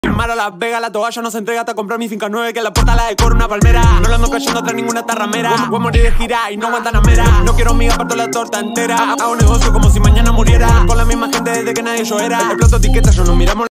Mar a Las Vegas, la toalla no se entrega hasta comprar mi finca 9, que la puerta la decora una palmera. No la ando cayendo atrás ninguna tarramera. Voy a morir de gira y no Guantanamera. No quiero miga, parto la torta entera. Hago negocio como si mañana muriera. Con la misma gente desde que nadie yo era. Exploto etiquetas, yo no miramos.